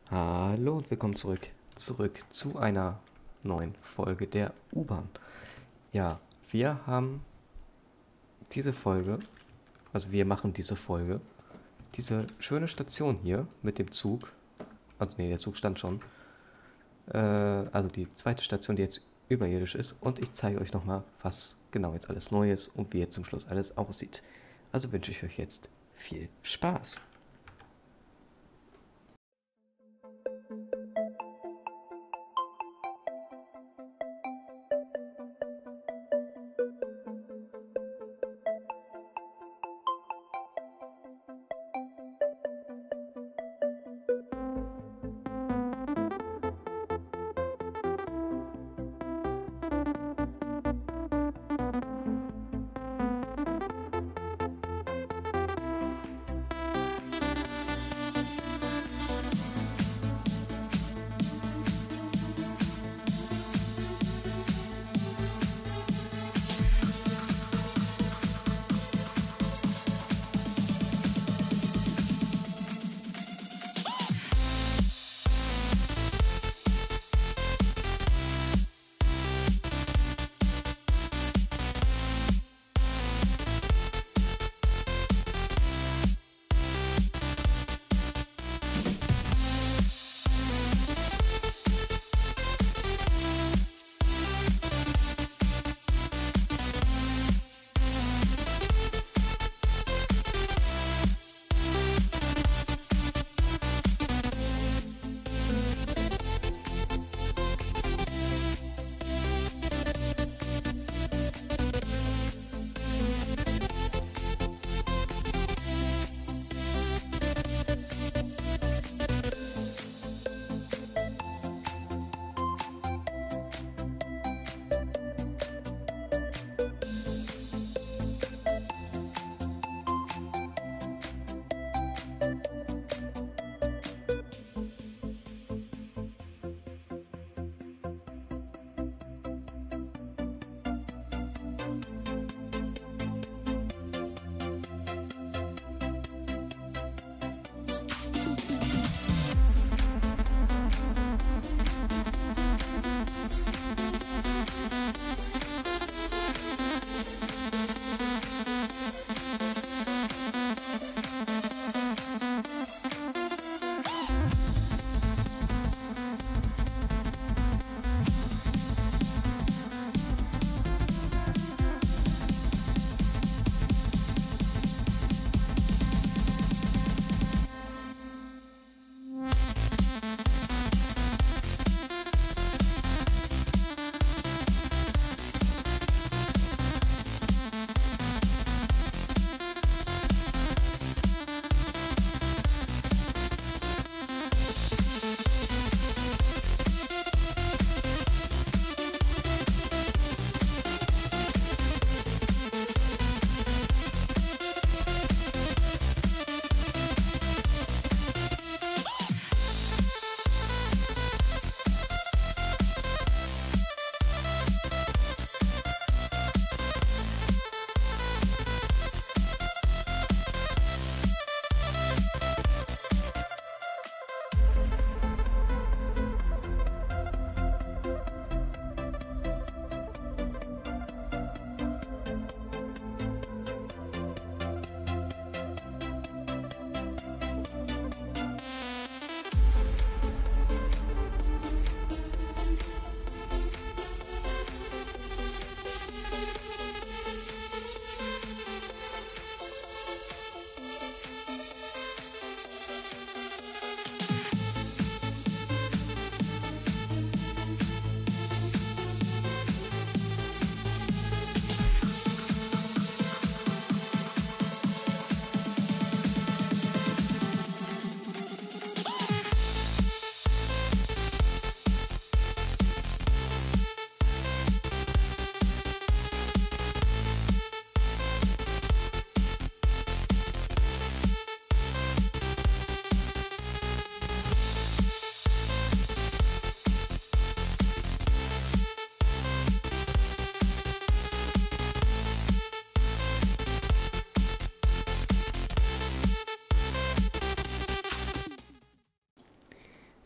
Hallo und willkommen zurück. Zurück zu einer neuen Folge der U-Bahn. Ja, wir haben diese Folge, also wir machen diese Folge, diese schöne Station hier mit dem Zug. Also nee, der Zug stand schon. Also die zweite Station, die jetzt überirdisch ist. Und ich zeige euch nochmal, was genau jetzt alles neu ist und wie jetzt zum Schluss alles aussieht. Also wünsche ich euch jetzt viel Spaß.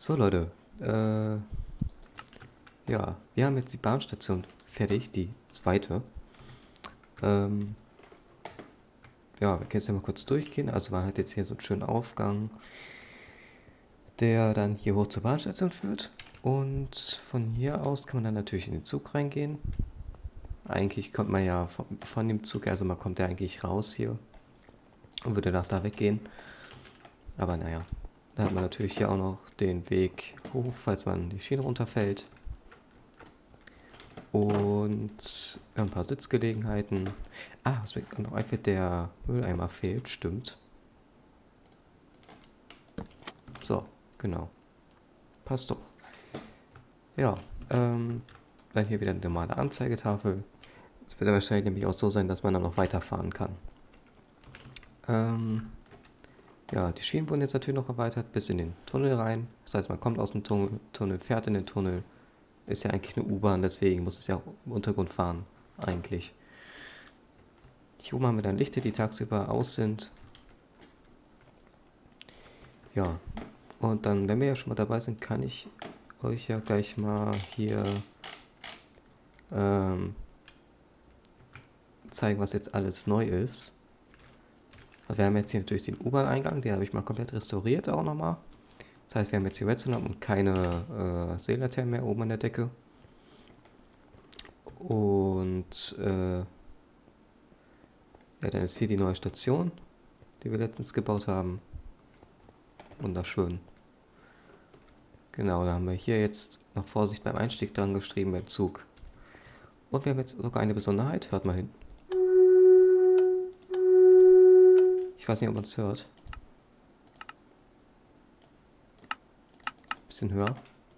So Leute, ja, wir haben jetzt die Bahnstation fertig, die zweite. Ja, wir können jetzt ja mal kurz durchgehen. Also man hat jetzt hier so einen schönen Aufgang, der dann hier hoch zur Bahnstation führt. Und von hier aus kann man dann natürlich in den Zug reingehen. Eigentlich kommt man ja von dem Zug, also man kommt ja eigentlich raus hier und würde nach da weggehen. Aber naja, da hat man natürlich hier auch noch den Weg hoch, falls man die Schiene runterfällt. Und ein paar Sitzgelegenheiten. Ah, was mir noch einfällt, der Mülleimer fehlt, stimmt. So, genau. Passt doch. Ja, dann hier wieder eine normale Anzeigetafel. Es wird wahrscheinlich nämlich auch so sein, dass man dann noch weiterfahren kann. Ja, die Schienen wurden jetzt natürlich noch erweitert bis in den Tunnel rein. Das heißt, man kommt aus dem Tunnel, fährt in den Tunnel. Ist ja eigentlich eine U-Bahn, deswegen muss es ja auch im Untergrund fahren, eigentlich. Hier oben haben wir dann Lichter, die tagsüber aus sind. Ja, und dann, wenn wir ja schon mal dabei sind, kann ich euch ja gleich mal hier zeigen, was jetzt alles neu ist. Also wir haben jetzt hier natürlich den U-Bahn-Eingang, den habe ich mal komplett restauriert auch nochmal. Das heißt, wir haben jetzt hier Redstone und keine Seelaternen mehr oben an der Decke. Und ja, dann ist hier die neue Station, die wir letztens gebaut haben. Wunderschön. Genau, da haben wir hier jetzt noch Vorsicht beim Einstieg dran geschrieben beim Zug. Und wir haben jetzt sogar eine Besonderheit, hört mal hin. Ich weiß nicht, ob man es hört. Bisschen höher.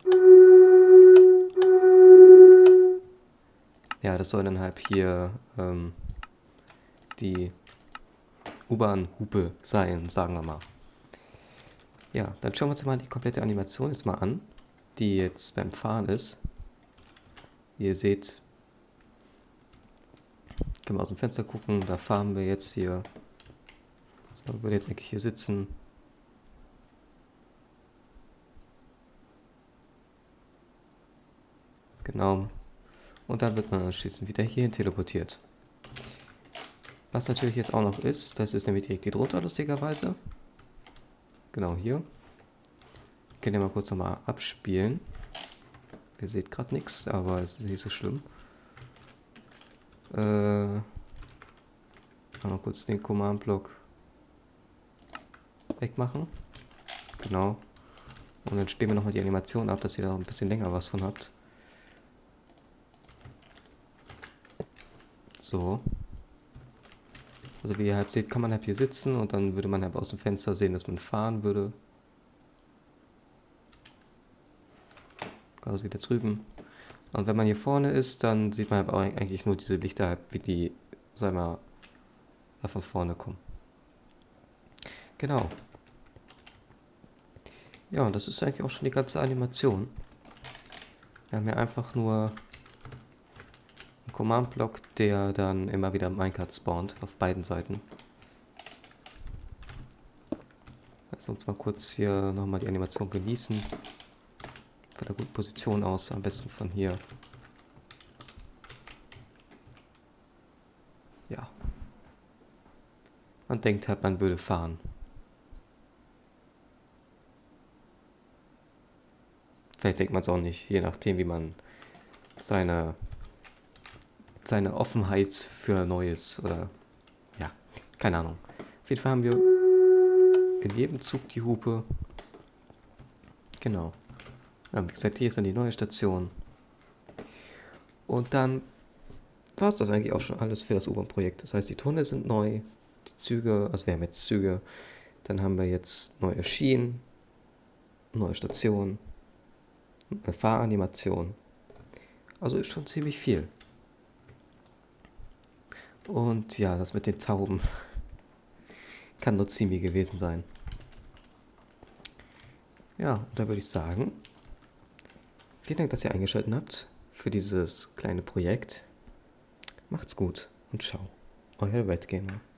Ja, das soll dann halt hier die U-Bahn-Hupe sein, sagen wir mal. Ja, dann schauen wir uns mal die komplette Animation jetzt mal an, die jetzt beim Fahren ist. Wie ihr seht, können wir aus dem Fenster gucken, da fahren wir jetzt hier. So, würde jetzt eigentlich hier sitzen. Genau. Und dann wird man anschließend wieder hierhin teleportiert. Was natürlich jetzt auch noch ist, das ist nämlich direkt hier drunter, lustigerweise. Genau hier. Können wir mal kurz nochmal abspielen. Ihr seht gerade nichts, aber es ist nicht so schlimm. Mal kurz den Command-Block wegmachen. Genau. Und dann spielen wir nochmal die Animation ab, dass ihr da ein bisschen länger was von habt. So. Also wie ihr halt seht, kann man halt hier sitzen und dann würde man halt aus dem Fenster sehen, dass man fahren würde. Also wieder drüben. Und wenn man hier vorne ist, dann sieht man halt auch eigentlich nur diese Lichter, halt, wie die, sagen wir mal, da von vorne kommen. Genau. Ja, und das ist eigentlich auch schon die ganze Animation. Wir haben hier einfach nur einen Command-Block, der dann immer wieder Minecart spawnt, auf beiden Seiten. Lass uns mal kurz hier nochmal die Animation genießen. Von der guten Position aus, am besten von hier. Ja. Man denkt halt, man würde fahren. Vielleicht denkt man es auch nicht, je nachdem, wie man seine Offenheit für Neues oder ja, keine Ahnung. Auf jeden Fall haben wir in jedem Zug die Hupe. Genau. Ja, wie gesagt, hier ist dann die neue Station. Und dann war es das eigentlich auch schon alles für das U-Bahn-Projekt. Das heißt, die Tunnel sind neu, die Züge, also wir haben jetzt Züge, dann haben wir jetzt neue Schienen, neue Stationen, eine Fahranimation. Also ist schon ziemlich viel. Und ja, das mit den Tauben kann nur ziemlich gewesen sein. Ja, und da würde ich sagen, vielen Dank, dass ihr eingeschaltet habt für dieses kleine Projekt. Macht's gut und ciao. Euer Red Gamer.